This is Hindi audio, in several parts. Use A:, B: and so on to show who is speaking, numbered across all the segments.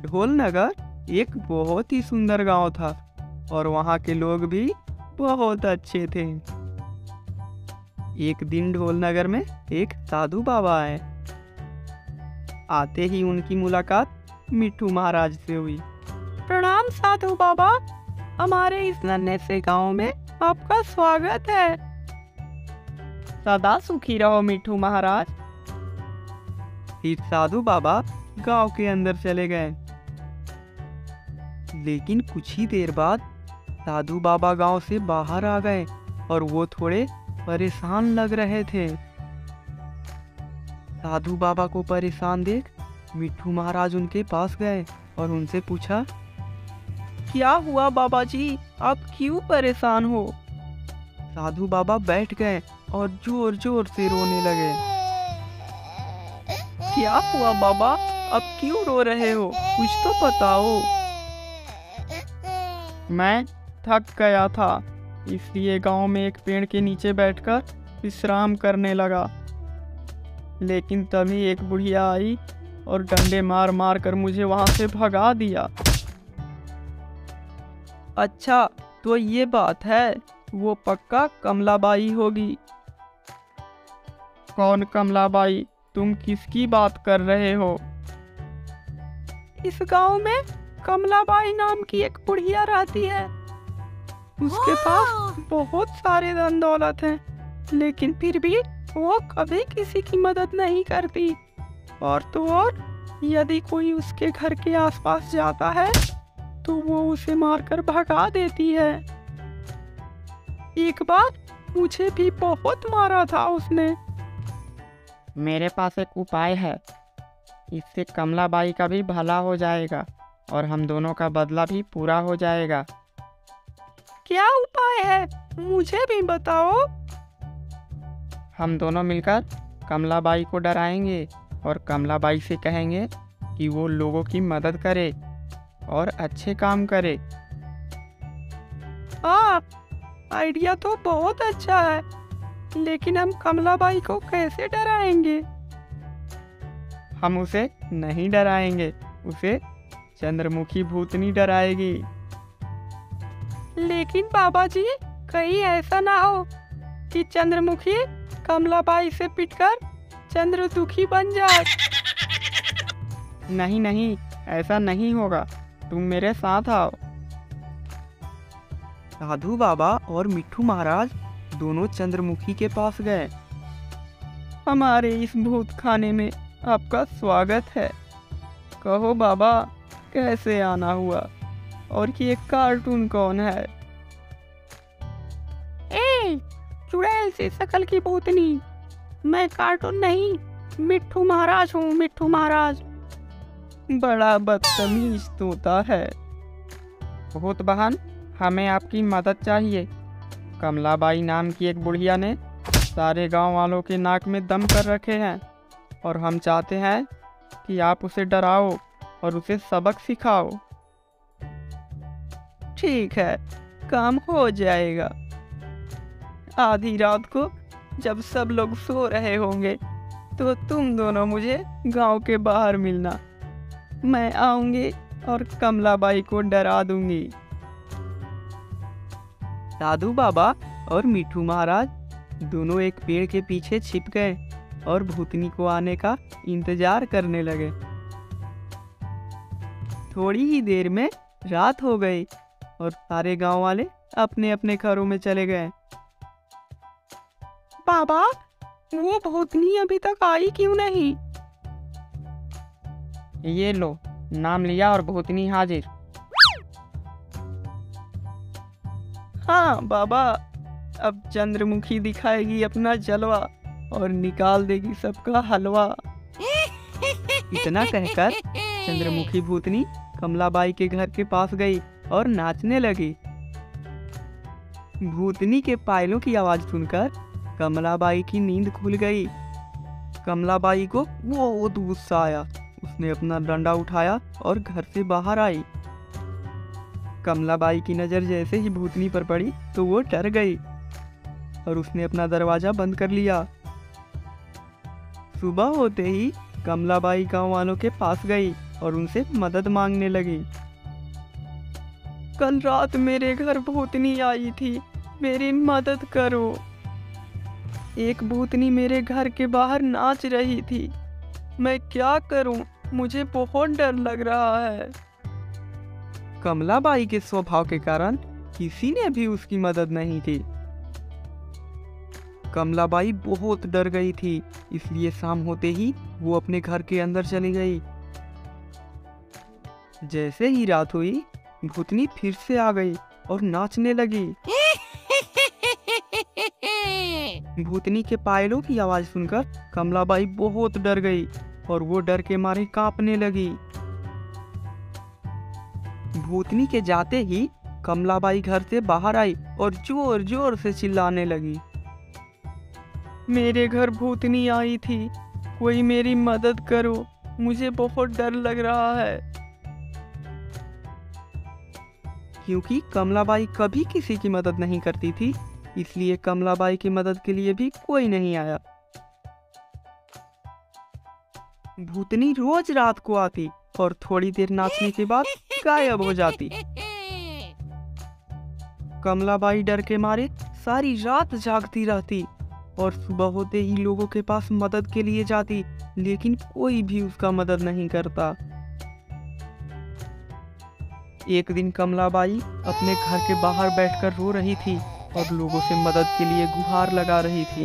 A: ढोल नगर एक बहुत ही सुंदर गांव था और वहाँ के लोग भी बहुत अच्छे थे। एक दिन ढोल नगर में एक साधु बाबा आए। आते ही उनकी मुलाकात मिट्ठू महाराज से हुई। प्रणाम साधु बाबा, हमारे इस नन्हे से गांव में आपका स्वागत है। सदा सुखी रहो मिट्ठू महाराज। फिर साधु बाबा गांव के अंदर चले गए। लेकिन कुछ ही देर बाद साधु बाबा गांव से बाहर आ गए और वो थोड़े परेशान लग रहे थे। साधु बाबा को परेशान देख मिट्ठू महाराज उनके पास गए और उनसे पूछा, क्या हुआ बाबा जी, आप क्यों परेशान हो? साधु बाबा बैठ गए और जोर जोर से रोने लगे। क्या हुआ बाबा, अब क्यों रो रहे हो? कुछ तो बताओ। मैं थक गया था, इसलिए गांव में एक पेड़ के नीचे बैठकर विश्राम करने लगा। लेकिन तभी एक बुढ़िया आई और डंडे मार मार कर मुझे वहां से भगा दिया। अच्छा, तो ये बात है, वो पक्का कमलाबाई होगी। कौन कमलाबाई? तुम किसकी बात कर रहे हो? इस गांव में कमलाबाई नाम की एक बुढ़िया रहती है। उसके पास बहुत सारे धन दौलत हैं, लेकिन फिर भी वो कभी किसी की मदद नहीं करती। और तो और, यदि कोई उसके घर के आसपास जाता है तो वो उसे मारकर भगा देती है। एक बार मुझे भी बहुत मारा था उसने। मेरे पास एक उपाय है, इससे कमलाबाई का भी भला हो जाएगा और हम दोनों का बदला भी पूरा हो जाएगा। क्या उपाय है? मुझे भी बताओ। हम दोनों मिलकर कमलाबाई को डराएंगे और कमलाबाई से कहेंगे कि वो लोगों की मदद करे और अच्छे काम करे। आइडिया तो बहुत अच्छा है, लेकिन हम कमलाबाई को कैसे डराएंगे? हम उसे नहीं डराएंगे, उसे चंद्रमुखी भूतनी डराएगी। लेकिन बाबा जी, कहीं ऐसा ना हो कि चंद्रमुखी कमलाबाई से पिटकर चंद्र दुखी बन जाए। नहीं नहीं, ऐसा नहीं होगा, तुम मेरे साथ आओ। साधु बाबा और मिट्ठू महाराज दोनों चंद्रमुखी के पास गए। हमारे इस भूत खाने में आपका स्वागत है। कहो बाबा, कैसे आना हुआ और ये कार्टून कौन है? ए, चुड़ैल से शकल की भूतनी, मैं कार्टून नहीं, मिट्ठू महाराज हूँ, मिट्ठू महाराज। बड़ा बदतमीज तोता है। भूत बहन, हमें आपकी मदद चाहिए। कमलाबाई नाम की एक बुढ़िया ने सारे गांव वालों के नाक में दम कर रखे हैं और हम चाहते हैं कि आप उसे डराओ और उसे सबक सिखाओ। ठीक है, काम हो जाएगा। आधी रात को जब सब लोग सो रहे होंगे तो तुम दोनों मुझे गांव के बाहर मिलना। मैं आऊंगी और कमलाबाई को डरा दूंगी। साधु बाबा और मिट्ठू महाराज दोनों एक पेड़ के पीछे छिप गए और भूतनी को आने का इंतजार करने लगे। थोड़ी ही देर में रात हो गई और सारे गांव वाले अपने अपने घरों में चले गए। बाबा, वो भूतनी अभी तक आई क्यों नहीं? ये लो, नाम लिया और भूतनी हाजिर। हाँ बाबा, अब चंद्रमुखी दिखाएगी अपना जलवा और निकाल देगी सबका हलवा। इतना कहकर चंद्रमुखी भूतनी कमलाबाई के घर के पास गई और नाचने लगी। भूतनी के पायलों की आवाज सुनकर कमलाबाई की नींद खुल गई। कमलाबाई को बहुत गुस्सा आया। उसने अपना डंडा उठाया और घर से बाहर आई। कमलाबाई की नजर जैसे ही भूतनी पर पड़ी तो वो डर गई और उसने अपना दरवाजा बंद कर लिया। सुबह होते ही कमलाबाई गांव वालों के पास गई और उनसे मदद मांगने लगी। कल रात मेरे घर भूतनी आई थी, मेरी मदद करो। एक भूतनी मेरे घर के बाहर नाच रही थी, मैं क्या करूं? मुझे बहुत डर लग रहा है। कमलाबाई के स्वभाव के कारण किसी ने भी उसकी मदद नहीं की। कमलाबाई बहुत डर गई थी, इसलिए शाम होते ही वो अपने घर के अंदर चली गई। जैसे ही रात हुई, भूतनी फिर से आ गई और नाचने लगी। भूतनी के पायलों की आवाज सुनकर कमलाबाई बहुत डर गई और वो डर के मारे कांपने लगी। भूतनी के जाते ही कमलाबाई घर से बाहर आई और जोर जोर से चिल्लाने लगी। मेरे घर भूतनी आई थी, कोई मेरी मदद करो, मुझे बहुत डर लग रहा है। क्योंकि कमलाबाई कभी किसी की मदद नहीं करती थी, इसलिए कमलाबाई की मदद के लिए भी कोई नहीं आया। भूतनी रोज रात को आती और थोड़ी देर नाचने के बाद गायब हो जाती। कमलाबाई डर के मारे सारी रात जागती रहती और सुबह होते ही लोगों के पास मदद के लिए जाती, लेकिन कोई भी उसका मदद नहीं करता। एक दिन कमलाबाई अपने घर के बाहर बैठकर रो रही थी और लोगों से मदद के लिए गुहार लगा रही थी।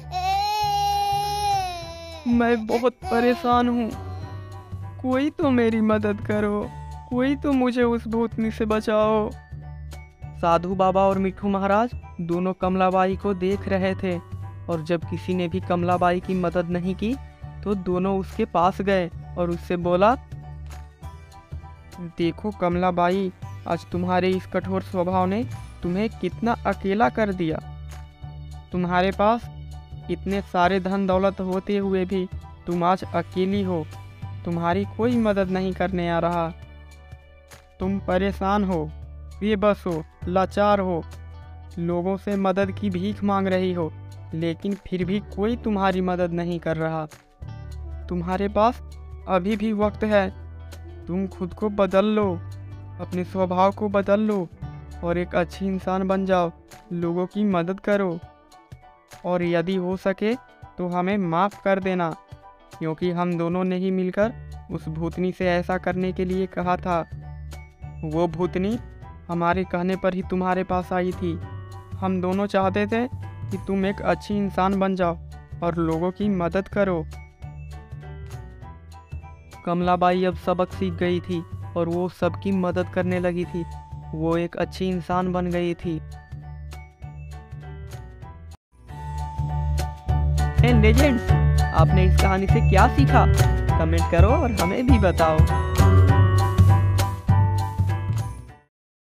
A: मैं बहुत परेशान हूँ, कोई तो मेरी मदद करो, कोई तो मुझे उस भूतनी से बचाओ। साधु बाबा और मिट्ठू महाराज दोनों कमलाबाई को देख रहे थे और जब किसी ने भी कमलाबाई की मदद नहीं की तो दोनों उसके पास गए और उससे बोला, देखो कमलाबाई, आज तुम्हारे इस कठोर स्वभाव ने तुम्हें कितना अकेला कर दिया। तुम्हारे पास इतने सारे धन दौलत होते हुए भी तुम आज अकेली हो, तुम्हारी कोई मदद नहीं करने आ रहा। तुम परेशान हो, बेबस हो, लाचार हो, लोगों से मदद की भीख मांग रही हो, लेकिन फिर भी कोई तुम्हारी मदद नहीं कर रहा। तुम्हारे पास अभी भी वक्त है, तुम खुद को बदल लो, अपने स्वभाव को बदल लो और एक अच्छी इंसान बन जाओ, लोगों की मदद करो और यदि हो सके तो हमें माफ़ कर देना, क्योंकि हम दोनों ने ही मिलकर उस भूतनी से ऐसा करने के लिए कहा था। वो भूतनी हमारे कहने पर ही तुम्हारे पास आई थी। हम दोनों चाहते थे कि तुम एक अच्छी इंसान बन जाओ और लोगों की मदद करो। कमलाबाई अब सबक सीख गई थी और वो सबकी मदद करने लगी थी। वो एक अच्छी इंसान बन गई थी। लेजेंड्स, आपने इस कहानी से क्या सीखा? कमेंट करो और हमें भी बताओ।